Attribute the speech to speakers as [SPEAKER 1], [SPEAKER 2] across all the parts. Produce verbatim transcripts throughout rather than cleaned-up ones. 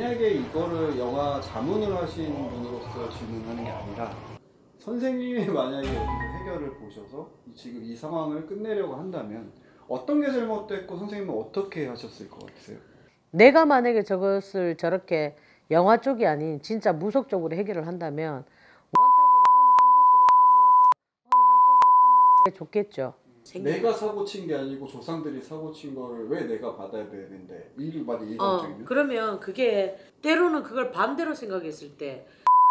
[SPEAKER 1] 만약에 이거를 영화 자문을 하신 분으로서 질문하는 게 아니라 선생님이 만약에 여기서 해결을 보셔서 지금 이 상황을 끝내려고 한다면 어떤 게 잘못됐고 선생님은 어떻게 하셨을 것 같으세요?
[SPEAKER 2] 내가 만약에 저것을 저렇게 영화 쪽이 아닌 진짜 무속적으로 해결을 한다면 원탑으로 어느 한 곳으로 다 몰아서 어느 한쪽으로 판단을 내줬겠죠.
[SPEAKER 1] 내가 사고 친 게 아니고 조상들이 사고 친 거를 왜 내가 받아야 되는데 일 만약
[SPEAKER 2] 어,
[SPEAKER 1] 일반적이면?
[SPEAKER 2] 그러면 그게 때로는 그걸 반대로 생각했을 때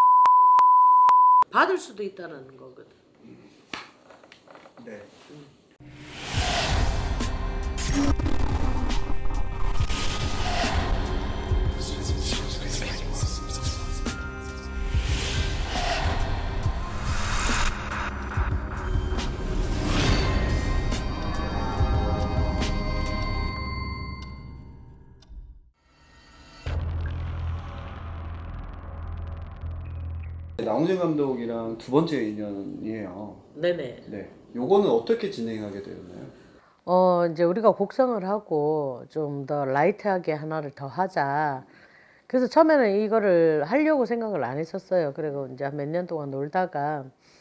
[SPEAKER 2] 받을 수도 있다는 거거든.
[SPEAKER 1] 네. 나홍진 감독이랑 두 번째 인연이에요.
[SPEAKER 2] 네네.
[SPEAKER 1] 네. 요거는 어떻게 진행하게 되었나요?
[SPEAKER 2] 어, 이제 우리가 곡성을 하고 좀 더 라이트하게 하나를 더 하자. 그래서 처음에는 이거를 하려고 생각을 안 했었어요. 그리고 이제 몇 년 동안 놀다가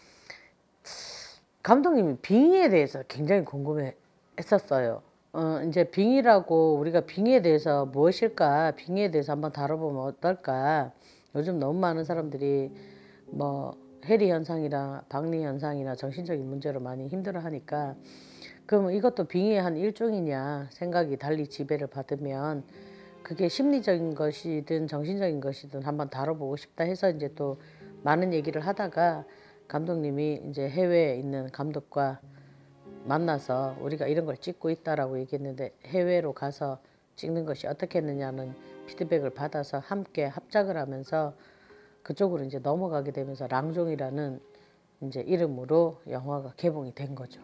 [SPEAKER 2] 감독님이 빙의에 대해서 굉장히 궁금해 했었어요. 어, 이제 빙의라고 우리가 빙의에 대해서 무엇일까? 빙의에 대해서 한번 다뤄보면 어떨까? 요즘 너무 많은 사람들이 뭐 해리 현상이나 박리 현상이나 정신적인 문제로 많이 힘들어 하니까 그럼 이것도 빙의의 한 일종이냐 생각이 달리 지배를 받으면 그게 심리적인 것이든 정신적인 것이든 한번 다뤄보고 싶다 해서 이제 또 많은 얘기를 하다가 감독님이 이제 해외에 있는 감독과 만나서 우리가 이런 걸 찍고 있다라고 얘기했는데 해외로 가서 찍는 것이 어떻겠느냐는 피드백을 받아서 함께 합작을 하면서 그쪽으로 이제 넘어가게 되면서 랑종이라는 이제 이름으로 영화가 개봉이 된 거죠.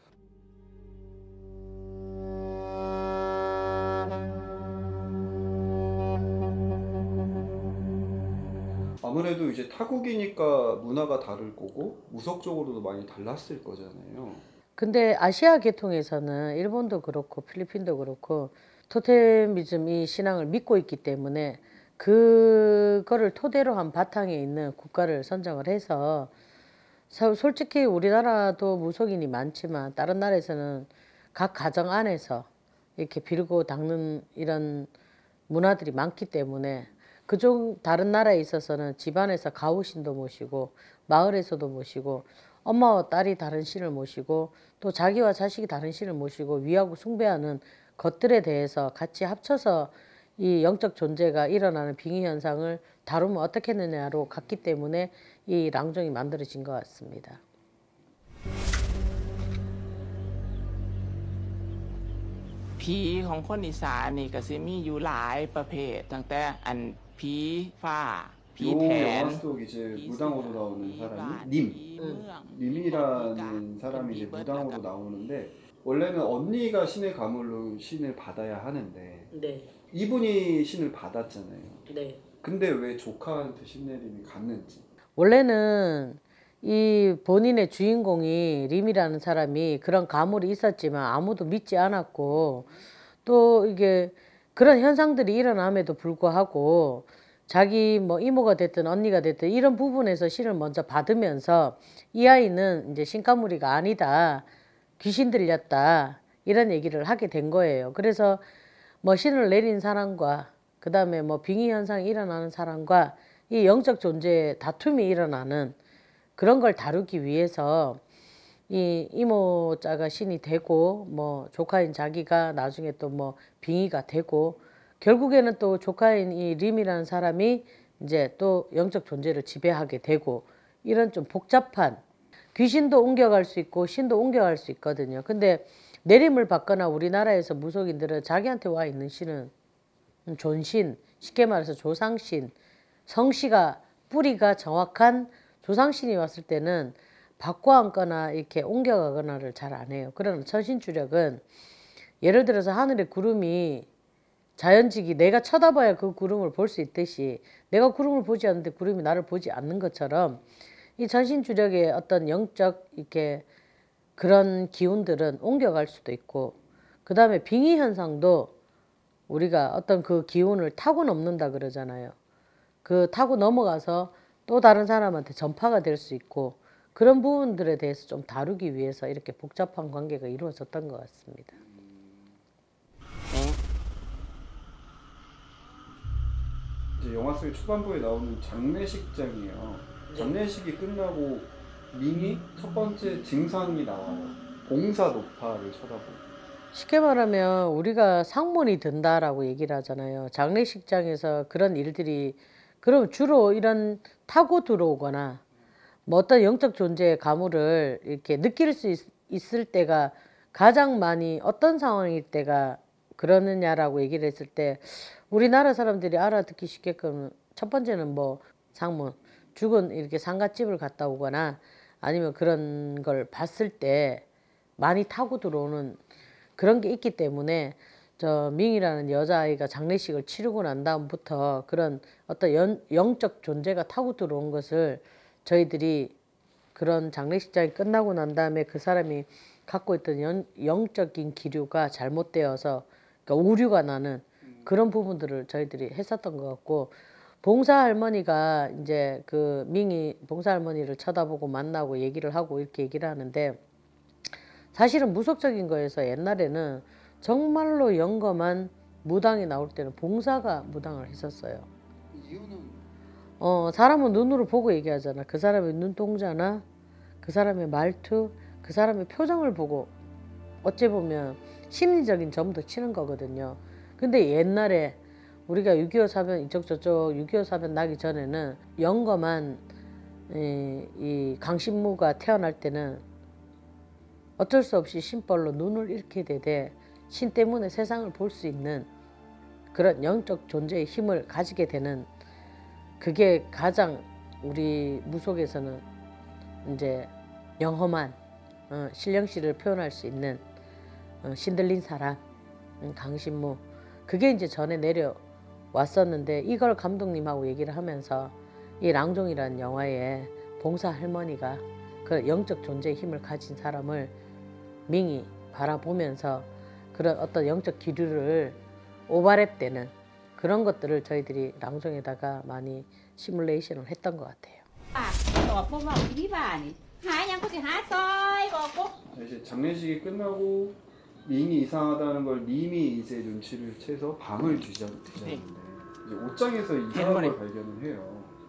[SPEAKER 1] 아무래도 이제 타국이니까 문화가 다를 거고 무속적으로도 많이 달랐을 거잖아요.
[SPEAKER 2] 근데 아시아 계통에서는 일본도 그렇고 필리핀도 그렇고 토테미즘 이 신앙을 믿고 있기 때문에 그거를 토대로 한 바탕에 있는 국가를 선정을 해서 솔직히 우리나라도 무속인이 많지만 다른 나라에서는 각 가정 안에서 이렇게 빌고 닦는 이런 문화들이 많기 때문에 그중 다른 나라에 있어서는 집안에서 가우신도 모시고 마을에서도 모시고 엄마와 딸이 다른 신을 모시고 또 자기와 자식이 다른 신을 모시고 위하고 숭배하는 것들에 대해서 같이 합쳐서 이 영적 존재가 일어나는 빙의 현상을 다루면 어떻겠느냐로 갔기 때문에 이 랑종이 만들어진 것 같습니다.
[SPEAKER 3] ผีของคนอีสานนี่ก็สิมีอยู่หลายประเภทตั้งแต่อันผีฟ้าผี
[SPEAKER 1] 요
[SPEAKER 3] แถน
[SPEAKER 1] 영화 속 이제 무당으로 나오는 사람이 님, 님이라는 사람이 이제 무당으로 나오는데 원래는 언니가 신의 가물로 신을 받아야 하는데
[SPEAKER 2] 네.
[SPEAKER 1] 이분이 신을 받았잖아요.
[SPEAKER 2] 네.
[SPEAKER 1] 근데 왜 조카한테 신내림이 갔는지.
[SPEAKER 2] 원래는 이 본인의 주인공이 림이라는 사람이 그런 가물이 있었지만 아무도 믿지 않았고 또 이게 그런 현상들이 일어남에도 불구하고 자기 뭐 이모가 됐든 언니가 됐든 이런 부분에서 신을 먼저 받으면서 이 아이는 이제 신가무리가 아니다, 귀신 들렸다 이런 얘기를 하게 된 거예요. 그래서 뭐 신을 내린 사람과 그 다음에 뭐 빙의 현상이 일어나는 사람과 이 영적 존재의 다툼이 일어나는 그런 걸 다루기 위해서 이 이모자가 신이 되고 뭐 조카인 자기가 나중에 또 뭐 빙의가 되고 결국에는 또 조카인 이 림이라는 사람이 이제 또 영적 존재를 지배하게 되고 이런 좀 복잡한 귀신도 옮겨갈 수 있고 신도 옮겨갈 수 있거든요. 근데 내림을 받거나 우리나라에서 무속인들은 자기한테 와 있는 신은 존신, 쉽게 말해서 조상신, 성씨가 뿌리가 정확한 조상신이 왔을 때는 바꿔 앉거나 이렇게 옮겨가거나를 잘 안 해요. 그러나 천신주력은 예를 들어서 하늘에 구름이 자연직이 내가 쳐다봐야 그 구름을 볼 수 있듯이 내가 구름을 보지 않는데 구름이 나를 보지 않는 것처럼 이 천신주력의 어떤 영적 이렇게 그런 기운들은 옮겨갈 수도 있고 그 다음에 빙의 현상도 우리가 어떤 그 기운을 타고 넘는다 그러잖아요. 그 타고 넘어가서 또 다른 사람한테 전파가 될 수 있고 그런 부분들에 대해서 좀 다루기 위해서 이렇게 복잡한 관계가 이루어졌던 것 같습니다.
[SPEAKER 1] 이제 영화 속의 초반부에 나오는 장례식장이에요. 장례식이 끝나고 밍이 첫 번째 증상이 나와요. 봉사 노파를 쳐다보고.
[SPEAKER 2] 쉽게 말하면 우리가 상문이 든다라고 얘기를 하잖아요. 장례식장에서 그런 일들이 그럼 주로 이런 타고 들어오거나 뭐 어떤 영적 존재의 가물을 이렇게 느낄 수 있, 있을 때가 가장 많이 어떤 상황일 때가 그러느냐라고 얘기를 했을 때 우리나라 사람들이 알아듣기 쉽게끔 첫 번째는 뭐 상문, 죽은 이렇게 상갓집을 갔다 오거나 아니면 그런 걸 봤을 때 많이 타고 들어오는 그런 게 있기 때문에 저 밍이라는 여자아이가 장례식을 치르고 난 다음부터 그런 어떤 연, 영적 존재가 타고 들어온 것을 저희들이 그런 장례식장이 끝나고 난 다음에 그 사람이 갖고 있던 연, 영적인 기류가 잘못되어서 그러니까 오류가 나는 그런 부분들을 저희들이 했었던 것 같고 봉사 할머니가 이제 그 밍이 봉사 할머니를 쳐다보고 만나고 얘기를 하고 이렇게 얘기를 하는데 사실은 무속적인 거에서 옛날에는 정말로 영검한 무당이 나올 때는 봉사가 무당을 했었어요.
[SPEAKER 1] 이유는
[SPEAKER 2] 어 사람은 눈으로 보고 얘기하잖아. 그 사람의 눈동자나 그 사람의 말투, 그 사람의 표정을 보고 어찌 보면 심리적인 점도 치는 거거든요. 근데 옛날에 우리가 육이오 사변 이쪽 저쪽 육이오 사변 나기 전에는 영검한 이, 이 강신무가 태어날 때는 어쩔 수 없이 신벌로 눈을 잃게 되되 신 때문에 세상을 볼 수 있는 그런 영적 존재의 힘을 가지게 되는 그게 가장 우리 무속에서는 이제 영험한 어, 신령씨를 표현할 수 있는 어, 신들린 사람 음, 강신무 그게 이제 전에 내려왔었는데 이걸 감독님하고 얘기를 하면서 이 랑종이라는 영화에 봉사 할머니가 그 영적 존재의 힘을 가진 사람을 밍이 바라보면서 그런 어떤 영적 기류를 오버랩되는 그런 것들을 저희들이 랑종에다가 많이 시뮬레이션을 했던 것 같아요.
[SPEAKER 4] ตอบบ่เว้าอีพี่บ้านี่หาหยังก็สิหาซอยบอกบ่
[SPEAKER 1] 이제 장례식이 끝나고 밍이 이상하다는 걸 림이 이제 눈치를 채서 밤을 뒤져, 뒤졌는데 이제 옷장에서 이상한 걸 발견을 해요.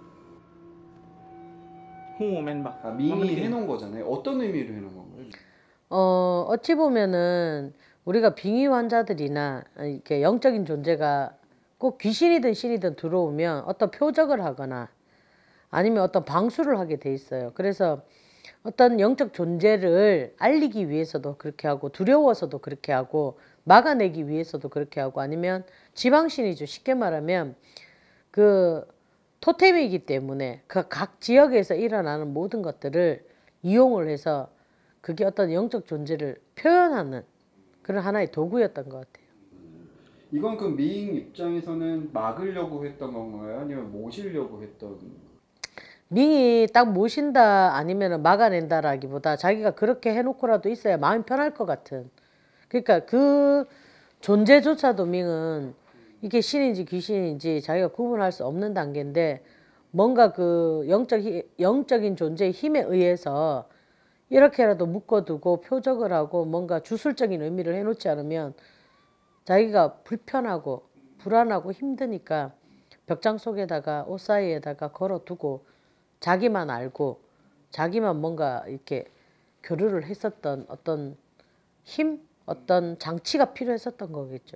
[SPEAKER 3] หู้แม่นบ่
[SPEAKER 1] 아, 밍이 해놓은 거잖아요. 어떤 의미로 해놓은 건가요?
[SPEAKER 2] 어, 어찌 보면은 우리가 빙의 환자들이나 이렇게 영적인 존재가 꼭 귀신이든 신이든 들어오면 어떤 표적을 하거나 아니면 어떤 방수를 하게 돼 있어요. 그래서 어떤 영적 존재를 알리기 위해서도 그렇게 하고 두려워서도 그렇게 하고 막아내기 위해서도 그렇게 하고 아니면 지방신이죠. 쉽게 말하면 그 토템이기 때문에 그 각 지역에서 일어나는 모든 것들을 이용을 해서 그게 어떤 영적 존재를 표현하는 그런 하나의 도구였던 것 같아요.
[SPEAKER 1] 이건 그 밍 입장에서는 막으려고 했던 건가요? 아니면 모시려고 했던?
[SPEAKER 2] 밍이 딱 모신다 아니면 막아낸다라기보다 자기가 그렇게 해놓고라도 있어야 마음이 편할 것 같은. 그러니까 그 존재조차도 밍은 이게 신인지 귀신인지 자기가 구분할 수 없는 단계인데 뭔가 그 영적, 영적인 존재의 힘에 의해서 이렇게라도 묶어두고 표적을 하고 뭔가 주술적인 의미를 해놓지 않으면 자기가 불편하고 불안하고 힘드니까 벽장 속에다가 옷 사이에다가 걸어두고 자기만 알고 자기만 뭔가 이렇게 교류를 했었던 어떤 힘? 어떤 장치가 필요했었던 거겠죠.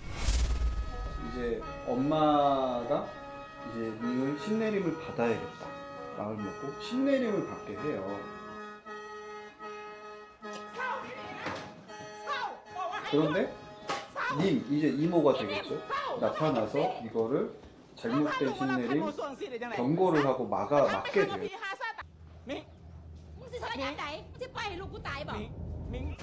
[SPEAKER 1] 이제 엄마가 이제 밍을 신내림을 받아야겠다 마음을 먹고 신내림을 받게 해요. 그런데 님 이제 이모가 되겠죠. 나타나서 이거를 잘못된 신내림 경고를 하고 막아 막게 돼요.
[SPEAKER 3] มิง
[SPEAKER 4] มึงสิซอยหยังไดมึงสิปล่อยให้ลูกกูตายบ่
[SPEAKER 3] มิงมิง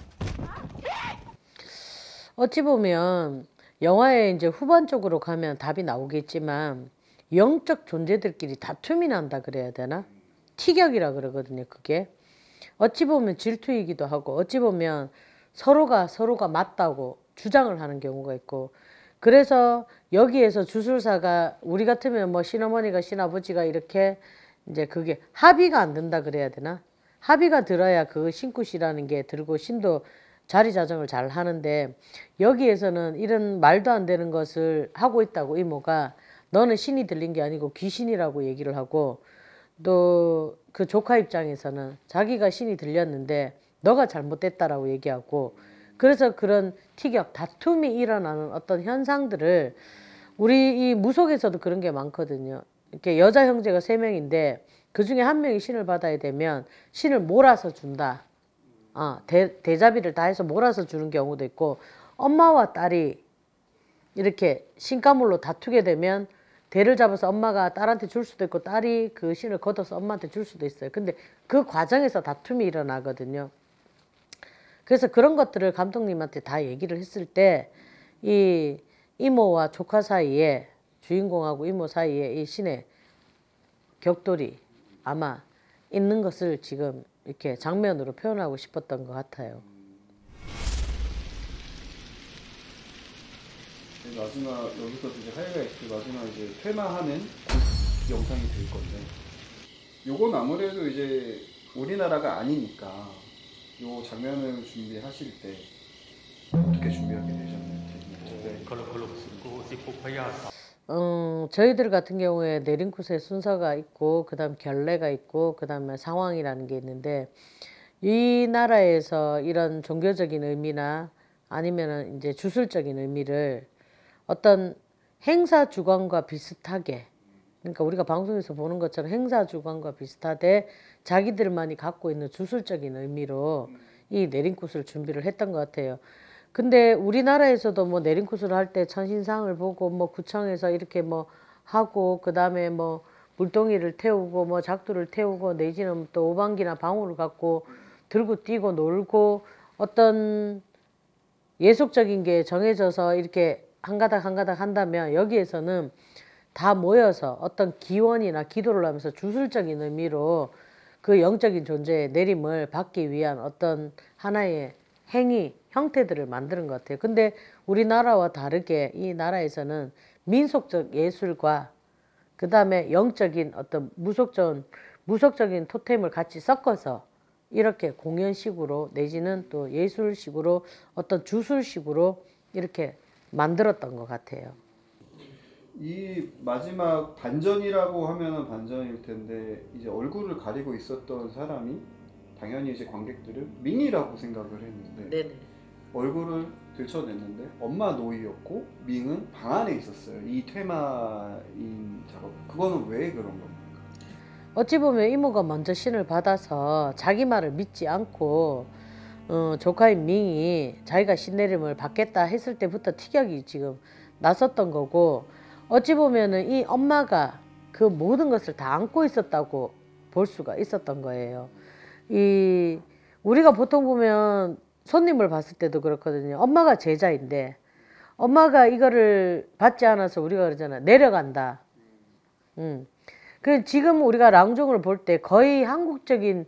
[SPEAKER 2] 어찌 보면 영화의 이제 후반 쪽으로 가면 답이 나오겠지만 영적 존재들끼리 다툼이 난다 그래야 되나? 티격이라 그러거든요. 그게 어찌 보면 질투이기도 하고 어찌 보면 서로가 서로가 맞다고 주장을 하는 경우가 있고 그래서 여기에서 주술사가 우리 같으면 뭐 신어머니가 신아버지가 이렇게 이제 그게 합의가 안 된다 그래야 되나? 합의가 들어야 그 신굿이라는 게 들고 신도 자리 자정을 잘 하는데 여기에서는 이런 말도 안 되는 것을 하고 있다고 이모가 너는 신이 들린 게 아니고 귀신이라고 얘기를 하고 또 그 조카 입장에서는 자기가 신이 들렸는데 너가 잘못됐다라고 얘기하고 그래서 그런 티격 다툼이 일어나는 어떤 현상들을 우리 이 무속에서도 그런 게 많거든요. 이렇게 여자 형제가 세 명인데 그 중에 한 명이 신을 받아야 되면 신을 몰아서 준다. 아, 대, 대자비를 다 해서 몰아서 주는 경우도 있고 엄마와 딸이 이렇게 신가물로 다투게 되면 대를 잡아서 엄마가 딸한테 줄 수도 있고 딸이 그 신을 걷어서 엄마한테 줄 수도 있어요. 근데 그 과정에서 다툼이 일어나거든요. 그래서 그런 것들을 감독님한테 다 얘기를 했을 때 이 이모와 조카 사이에 주인공하고 이모 사이에 이 신의 격돌이 아마 있는 것을 지금 이렇게 장면으로 표현하고 싶었던 것 같아요.
[SPEAKER 1] 마지막 여기서 이제 하이라이트 마지막 이제 퇴마하는 영상이 될 건데 요건 아무래도 이제 우리나라가 아니니까 요 장면을 준비하실 때 어떻게 준비하게 되셨는지. 네.
[SPEAKER 2] 음, 저희들 같은 경우에 내림굿의 순서가 있고 그 다음 결례가 있고 그 다음에 상황이라는 게 있는데 이 나라에서 이런 종교적인 의미나 아니면은 이제 주술적인 의미를 어떤 행사 주관과 비슷하게 그러니까 우리가 방송에서 보는 것처럼 행사 주관과 비슷하되 자기들만이 갖고 있는 주술적인 의미로 이 내림굿을 준비를 했던 것 같아요. 근데 우리나라에서도 뭐 내림굿을 할 때 천신상을 보고 뭐 구청에서 이렇게 뭐 하고 그 다음에 뭐 물동이를 태우고 뭐 작두를 태우고 내지는 또 오방기나 방울을 갖고 들고 뛰고 놀고 어떤 예속적인 게 정해져서 이렇게 한 가닥 한 가닥 한다면 여기에서는 다 모여서 어떤 기원이나 기도를 하면서 주술적인 의미로 그 영적인 존재의 내림을 받기 위한 어떤 하나의 행위, 형태들을 만드는 것 같아요. 근데 우리나라와 다르게 이 나라에서는 민속적 예술과 그 다음에 영적인 어떤 무속적, 무속적인 토템을 같이 섞어서 이렇게 공연식으로 내지는 또 예술식으로 어떤 주술식으로 이렇게 만들었던 것 같아요.
[SPEAKER 1] 이 마지막 반전이라고 하면은 반전일 텐데 이제 얼굴을 가리고 있었던 사람이 당연히 이제 관객들은 밍이라고 생각을 했는데
[SPEAKER 2] 네네.
[SPEAKER 1] 얼굴을 들춰냈는데 엄마 노이였고 밍은 방 안에 있었어요. 이 퇴마인 작업. 그거는 왜 그런 겁니까?
[SPEAKER 2] 어찌 보면 이모가 먼저 신을 받아서 자기 말을 믿지 않고 어, 조카인 밍이 자기가 신내림을 받겠다 했을 때부터 티격이 지금 났었던 거고 어찌 보면은 이 엄마가 그 모든 것을 다 안고 있었다고 볼 수가 있었던 거예요. 이 우리가 보통 보면 손님을 봤을 때도 그렇거든요. 엄마가 제자인데 엄마가 이거를 받지 않아서 우리가 그러잖아. 내려간다. 음. 그 지금 우리가 랑종을 볼 때 거의 한국적인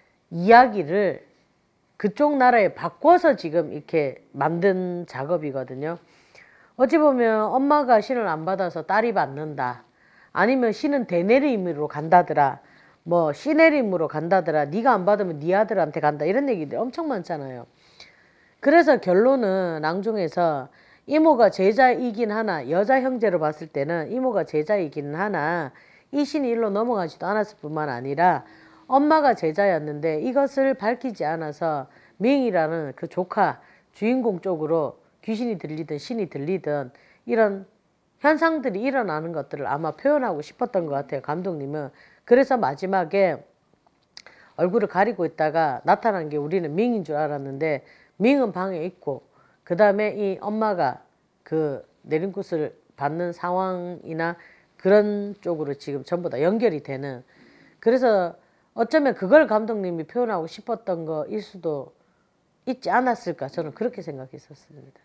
[SPEAKER 2] 이야기를 그쪽 나라에 바꿔서 지금 이렇게 만든 작업이거든요. 어찌 보면 엄마가 신을 안 받아서 딸이 받는다. 아니면 신은 대내림으로 간다더라. 뭐 시내림으로 간다더라. 네가 안 받으면 네 아들한테 간다. 이런 얘기들 엄청 많잖아요. 그래서 결론은 랑중에서 이모가 제자이긴 하나 여자 형제로 봤을 때는 이모가 제자이긴 하나 이 신이 일로 넘어가지도 않았을 뿐만 아니라 엄마가 제자였는데 이것을 밝히지 않아서 밍이라는 그 조카 주인공 쪽으로 귀신이 들리든 신이 들리든 이런 현상들이 일어나는 것들을 아마 표현하고 싶었던 것 같아요. 감독님은. 그래서 마지막에 얼굴을 가리고 있다가 나타난 게 우리는 밍인 줄 알았는데 밍은 방에 있고 그 다음에 이 엄마가 그 내림굿을 받는 상황이나 그런 쪽으로 지금 전부 다 연결이 되는 그래서 어쩌면 그걸 감독님이 표현하고 싶었던 거일 수도 있지 않았을까 저는 그렇게 생각했었습니다.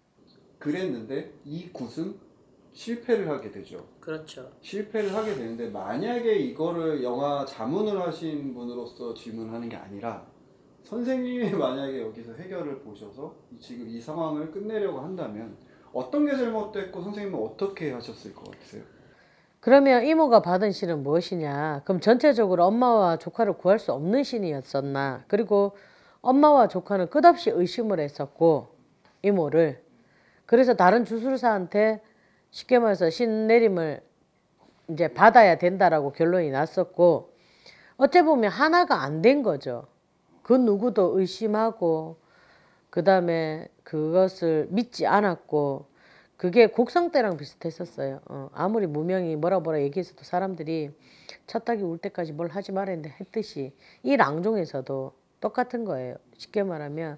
[SPEAKER 1] 그랬는데 이 굿은 실패를 하게 되죠.
[SPEAKER 2] 그렇죠.
[SPEAKER 1] 실패를 하게 되는데 만약에 이거를 영화 자문을 하신 분으로서 질문하는 게 아니라 선생님이 만약에 여기서 해결을 보셔서 지금 이 상황을 끝내려고 한다면 어떤 게 잘못됐고 선생님은 어떻게 하셨을 것 같으세요?
[SPEAKER 2] 그러면 이모가 받은 신은 무엇이냐? 그럼 전체적으로 엄마와 조카를 구할 수 없는 신이었었나? 그리고 엄마와 조카는 끝없이 의심을 했었고 이모를. 그래서 다른 주술사한테 쉽게 말해서 신 내림을 이제 받아야 된다라고 결론이 났었고, 어째 보면 하나가 안 된 거죠. 그 누구도 의심하고 그 다음에 그것을 믿지 않았고, 그게 곡성 때랑 비슷했었어요. 어, 아무리 무명이 뭐라 뭐라 얘기했어도 사람들이 첫 닭이 울 때까지 뭘 하지 말았는데 했듯이 이 랑종에서도 똑같은 거예요. 쉽게 말하면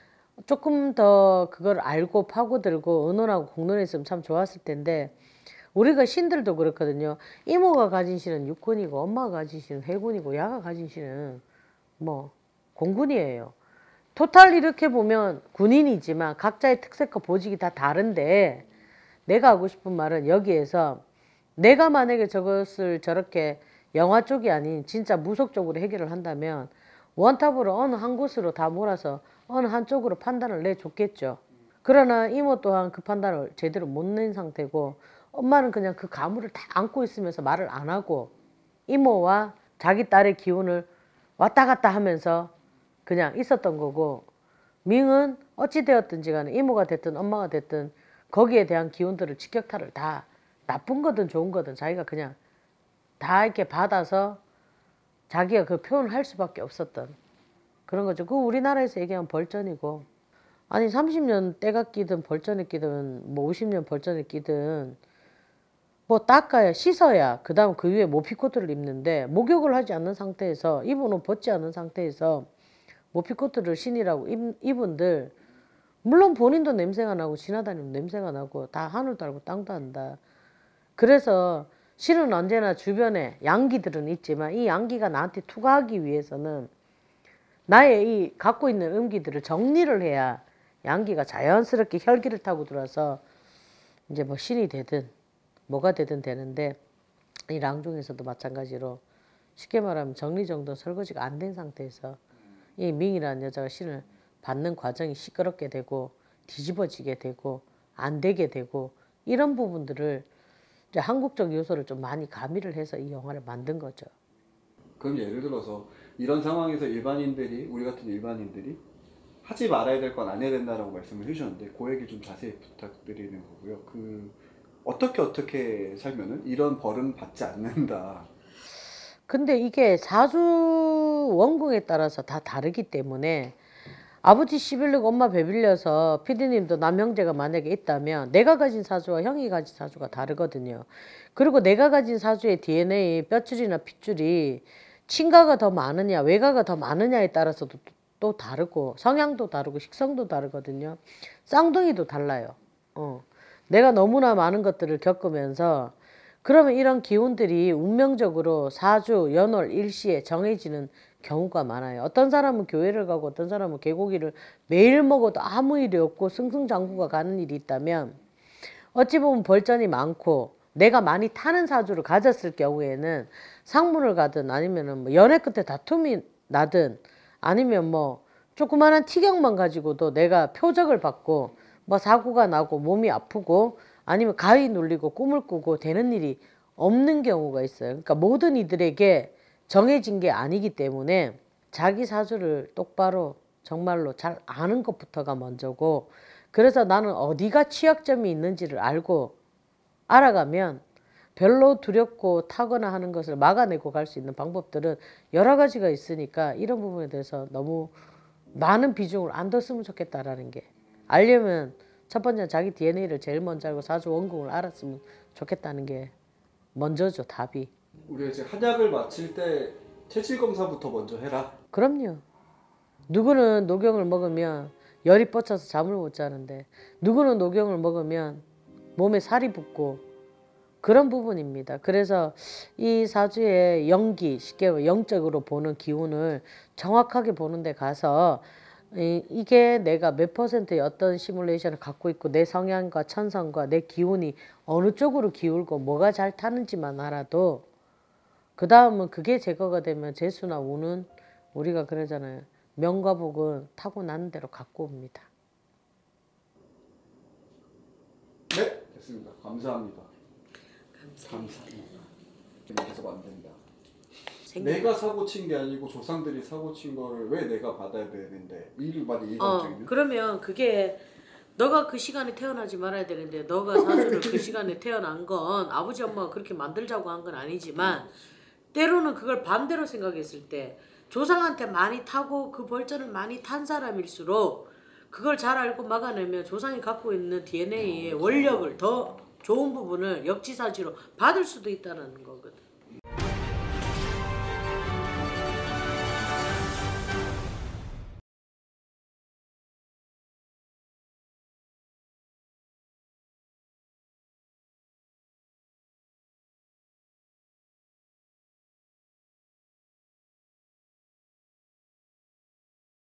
[SPEAKER 2] 조금 더 그걸 알고 파고들고 의논하고 공론했으면 참 좋았을 텐데, 우리가 신들도 그렇거든요. 이모가 가진 신은 육군이고 엄마가 가진 신은 해군이고 야가 가진 신은 뭐 공군이에요. 토탈 이렇게 보면 군인이지만 각자의 특색과 보직이 다 다른데, 내가 하고 싶은 말은 여기에서 내가 만약에 저것을 저렇게 영화 쪽이 아닌 진짜 무속적으로 해결을 한다면 원탑으로 어느 한 곳으로 다 몰아서 어느 한쪽으로 판단을 내줬겠죠. 그러나 이모 또한 그 판단을 제대로 못 낸 상태고, 엄마는 그냥 그 가물을 다 안고 있으면서 말을 안 하고 이모와 자기 딸의 기운을 왔다 갔다 하면서 그냥 있었던 거고, 밍은 어찌되었든지 간에 이모가 됐든 엄마가 됐든 거기에 대한 기운들을 직격탄을 다, 나쁜 거든 좋은 거든 자기가 그냥 다 이렇게 받아서 자기가 그 표현을 할 수밖에 없었던 그런 거죠. 그 우리나라에서 얘기하면 벌전이고, 아니 삼십 년 때가 끼든 벌전에 끼든 뭐 오십 년 벌전에 끼든 뭐 닦아야 씻어야 그 다음 그 위에 모피코트를 입는데, 목욕을 하지 않는 상태에서 입은 옷 벗지 않은 상태에서 모피코트를 신이라고 입, 입은들, 물론 본인도 냄새가 나고 지나다니면 냄새가 나고 다 하늘도 알고 땅도 안다. 그래서 실은 언제나 주변에 양기들은 있지만 이 양기가 나한테 투과하기 위해서는 나의 이 갖고 있는 음기들을 정리를 해야 양기가 자연스럽게 혈기를 타고 들어와서 이제 뭐 신이 되든 뭐가 되든 되는데, 이 랑중에서도 마찬가지로 쉽게 말하면 정리정돈 설거지가 안 된 상태에서 이 밍이라는 여자가 신을 받는 과정이 시끄럽게 되고 뒤집어지게 되고 안 되게 되고, 이런 부분들을 이제 한국적 요소를 좀 많이 가미를 해서 이 영화를 만든 거죠.
[SPEAKER 1] 그럼 예를 들어서 이런 상황에서 일반인들이, 우리 같은 일반인들이 하지 말아야 될 건 안 해야 된다라고 말씀을 해주셨는데, 그 얘기 좀 자세히 부탁드리는 거고요. 그 어떻게 어떻게 살면은 이런 벌은 받지 않는다.
[SPEAKER 2] 근데 이게 사주 원궁에 따라서 다 다르기 때문에, 아버지 씨빌리고 엄마 배빌려서 피디님도 남형제가 만약에 있다면 내가 가진 사주와 형이 가진 사주가 다르거든요. 그리고 내가 가진 사주의 디엔에이, 뼈줄이나 핏줄이 친가가 더 많으냐 외가가 더 많으냐에 따라서도 또 다르고 성향도 다르고 식성도 다르거든요. 쌍둥이도 달라요. 어. 내가 너무나 많은 것들을 겪으면서, 그러면 이런 기운들이 운명적으로 사주, 연월, 일시에 정해지는 경우가 많아요. 어떤 사람은 교회를 가고 어떤 사람은 개고기를 매일 먹어도 아무 일이 없고 승승장구가 가는 일이 있다면, 어찌 보면 벌전이 많고 내가 많이 타는 사주를 가졌을 경우에는 상문을 가든 아니면은 뭐 연애 끝에 다툼이 나든 아니면 뭐 조그마한 티격만 가지고도 내가 표적을 받고 뭐 사고가 나고 몸이 아프고 아니면 가위 눌리고 꿈을 꾸고 되는 일이 없는 경우가 있어요. 그러니까 모든 이들에게 정해진 게 아니기 때문에 자기 사주를 똑바로 정말로 잘 아는 것부터가 먼저고, 그래서 나는 어디가 취약점이 있는지를 알고 알아가면 별로 두렵고 타거나 하는 것을 막아내고 갈 수 있는 방법들은 여러 가지가 있으니까, 이런 부분에 대해서 너무 많은 비중을 안 뒀으면 좋겠다라는 게, 알려면 첫 번째는 자기 디엔에이를 제일 먼저 알고 사주 원궁을 알았으면 좋겠다는 게 먼저죠, 답이.
[SPEAKER 1] 우리가 이제 한약을 마칠 때 체질 검사부터 먼저 해라.
[SPEAKER 2] 그럼요. 누구는 녹용을 먹으면 열이 뻗쳐서 잠을 못 자는데, 누구는 녹용을 먹으면 몸에 살이 붙고, 그런 부분입니다. 그래서 이 사주의 영기, 쉽게 영적으로 보는 기운을 정확하게 보는 데 가서 이, 이게 내가 몇 퍼센트의 어떤 시뮬레이션을 갖고 있고 내 성향과 천성과 내 기운이 어느 쪽으로 기울고 뭐가 잘 타는지만 알아도, 그 다음은 그게 제거가 되면 재수나 운은 우리가 그러잖아요. 명과 복은 타고나는 대로 갖고 옵니다.
[SPEAKER 1] 알겠습니다. 감사합니다.
[SPEAKER 2] 감사합니다.
[SPEAKER 1] 감사합니다. 이렇게 해서 안 된다.
[SPEAKER 2] 생각-
[SPEAKER 1] 내가 사고 친 게 아니고 조상들이 사고 친 거를 왜 내가 받아야 되는데 이를 만약 이
[SPEAKER 2] 어,
[SPEAKER 1] 감정이면
[SPEAKER 2] 그러면 그게 너가 그 시간에 태어나지 말아야 되는데 너가 사실은 그 시간에 태어난 건 아버지 엄마가 그렇게 만들자고 한 건 아니지만 때로는 그걸 반대로 생각했을 때 조상한테 많이 타고 그 벌전을 많이 탄 사람일수록 그걸 잘 알고 막아내면 조상이 갖고 있는 디엔에이의 원력을 더 좋은 부분을 역지사지로 받을 수도 있다는 거거든.